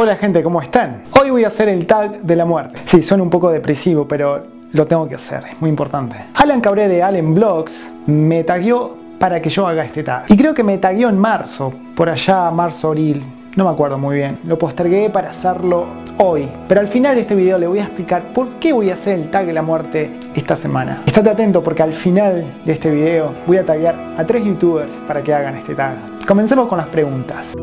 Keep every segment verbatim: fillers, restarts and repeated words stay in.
Hola gente, ¿cómo están? Hoy voy a hacer el tag de la muerte. Sí, suena un poco depresivo, pero lo tengo que hacer, es muy importante. Alan Cabré de Allen Blogs me tagueó para que yo haga este tag. Y creo que me tagueó en marzo, por allá, marzo, abril. No me acuerdo muy bien. Lo postergué para hacerlo hoy. Pero al final de este video le voy a explicar por qué voy a hacer el tag de la muerte esta semana. Estate atento porque al final de este video voy a taguear a tres youtubers para que hagan este tag. Comencemos con las preguntas.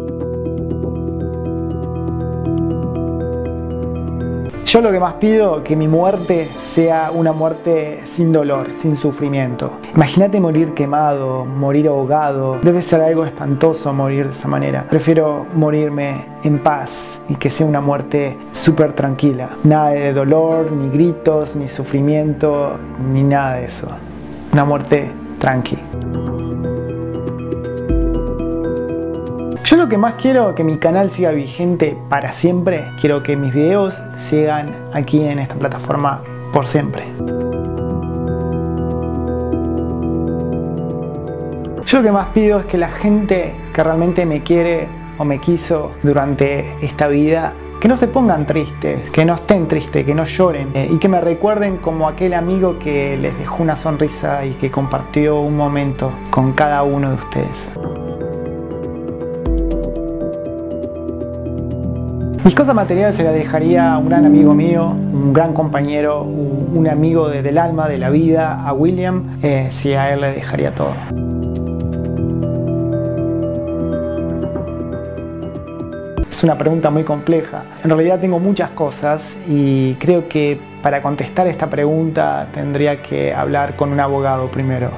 Yo lo que más pido es que mi muerte sea una muerte sin dolor, sin sufrimiento. Imagínate morir quemado, morir ahogado. Debe ser algo espantoso morir de esa manera. Prefiero morirme en paz y que sea una muerte súper tranquila. Nada de dolor, ni gritos, ni sufrimiento, ni nada de eso. Una muerte tranqui. Yo lo que más quiero es que mi canal siga vigente para siempre. Quiero que mis videos sigan aquí en esta plataforma por siempre. Yo lo que más pido es que la gente que realmente me quiere o me quiso durante esta vida, que no se pongan tristes, que no estén tristes, que no lloren eh, y que me recuerden como aquel amigo que les dejó una sonrisa y que compartió un momento con cada uno de ustedes. Mis cosas materiales se las dejaría a un gran amigo mío, un gran compañero, un amigo de, del alma, de la vida, a William. Eh, sí, a él le dejaría todo. Es una pregunta muy compleja. En realidad tengo muchas cosas y creo que para contestar esta pregunta tendría que hablar con un abogado primero.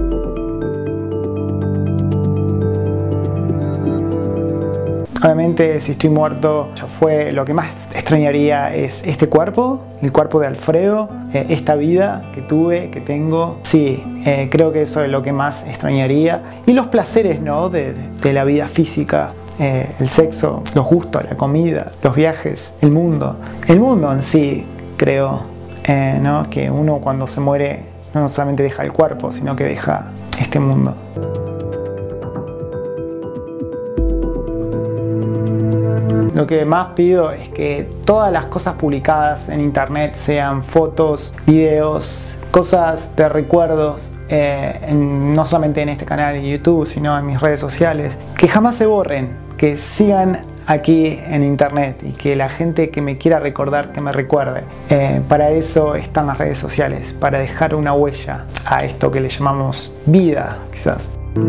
Obviamente, si estoy muerto, yo fue lo que más extrañaría es este cuerpo, el cuerpo de Alfredo, eh, esta vida que tuve, que tengo. Sí, eh, creo que eso es lo que más extrañaría. Y los placeres, ¿no? de, de la vida física, eh, el sexo, los gustos, la comida, los viajes, el mundo. El mundo en sí, creo, eh, ¿no? que uno cuando se muere no solamente deja el cuerpo, sino que deja este mundo. Lo que más pido es que todas las cosas publicadas en internet sean fotos, videos, cosas de recuerdos, eh, en, no solamente en este canal de YouTube, sino en mis redes sociales, que jamás se borren, que sigan aquí en internet y que la gente que me quiera recordar, que me recuerde. Eh, para eso están las redes sociales, para dejar una huella a esto que le llamamos vida, quizás.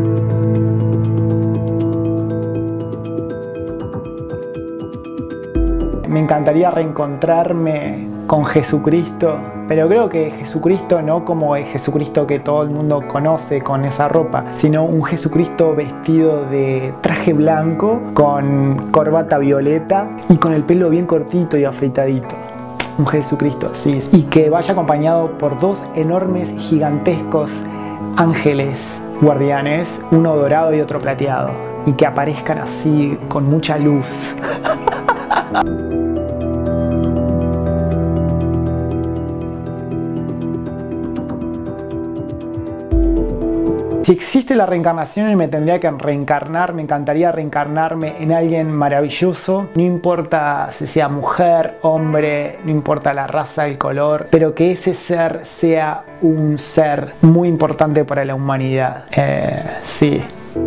Me encantaría reencontrarme con Jesucristo, pero creo que Jesucristo no como el Jesucristo que todo el mundo conoce con esa ropa, sino un Jesucristo vestido de traje blanco, con corbata violeta y con el pelo bien cortito y afeitadito. Un Jesucristo así. Y que vaya acompañado por dos enormes, gigantescos ángeles guardianes, uno dorado y otro plateado, y que aparezcan así con mucha luz. Si existe la reencarnación y me tendría que reencarnar, me encantaría reencarnarme en alguien maravilloso. No importa si sea mujer, hombre, no importa la raza, el color, pero que ese ser sea un ser muy importante para la humanidad. Eh, sí.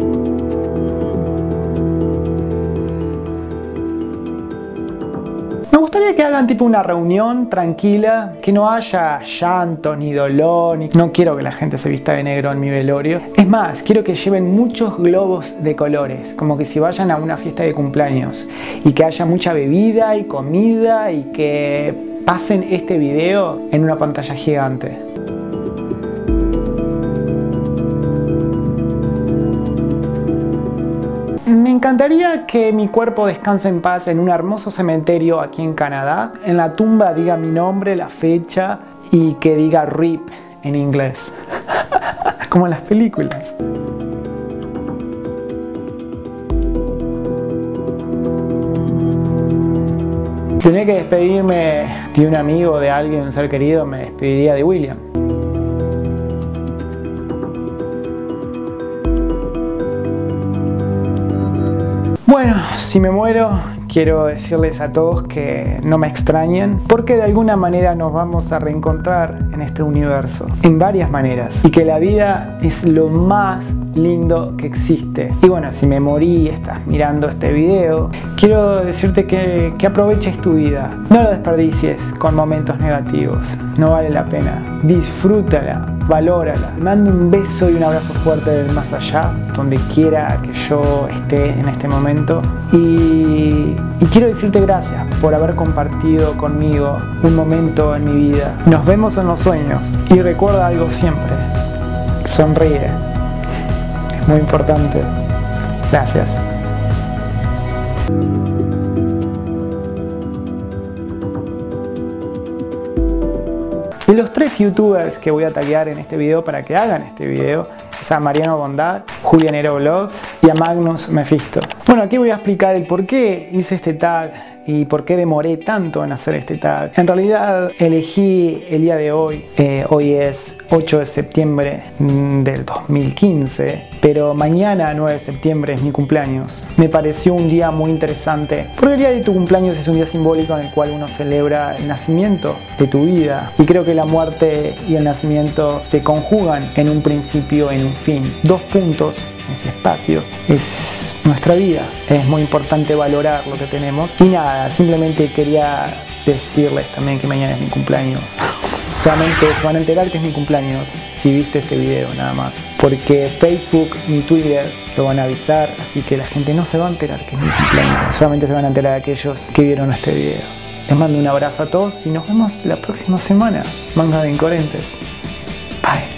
Me gustaría que hagan tipo una reunión tranquila, que no haya llanto ni dolor, ni... no quiero que la gente se vista de negro en mi velorio. Es más, quiero que lleven muchos globos de colores, como que si vayan a una fiesta de cumpleaños, y que haya mucha bebida y comida y que pasen este video en una pantalla gigante. Me encantaría que mi cuerpo descanse en paz en un hermoso cementerio aquí en Canadá. En la tumba diga mi nombre, la fecha y que diga R I P en inglés. Como en las películas. Tenía que despedirme de un amigo, de alguien, un ser querido, me despediría de William. Bueno, si me muero, quiero decirles a todos que no me extrañen, porque de alguna manera nos vamos a reencontrar en este universo, en varias maneras, y que la vida es lo más lindo que existe. Y bueno, si me morí y estás mirando este video, quiero decirte que, que aproveches tu vida, no lo desperdicies con momentos negativos, no vale la pena, disfrútala, valórala. Mando un beso y un abrazo fuerte del más allá, donde quiera que yo esté en este momento, y, y quiero decirte gracias por haber compartido conmigo un momento en mi vida. Nos vemos en los sueños y recuerda algo siempre: sonríe, es muy importante. Gracias. Y los tres youtubers que voy a taggear en este video para que hagan este video es a Mariano Bondad, Julianero Vlogs y a Magnus Mephisto. Bueno, aquí voy a explicar el por qué hice este tag y por qué demoré tanto en hacer este tag. En realidad elegí el día de hoy, eh, hoy es ocho de septiembre del dos mil quince, pero mañana nueve de septiembre es mi cumpleaños. Me pareció un día muy interesante, porque el día de tu cumpleaños es un día simbólico en el cual uno celebra el nacimiento de tu vida, y creo que la muerte y el nacimiento se conjugan en un principio, en un fin, dos puntos en ese espacio. Es nuestra vida, es muy importante valorar lo que tenemos. Y nada, simplemente quería decirles también que mañana es mi cumpleaños. Solamente se van a enterar que es mi cumpleaños si viste este video, nada más, porque Facebook ni Twitter lo van a avisar, así que la gente no se va a enterar que es mi cumpleaños, solamente se van a enterar aquellos que vieron este video. Les mando un abrazo a todos y nos vemos la próxima semana. Manga de Incoherentes. Bye.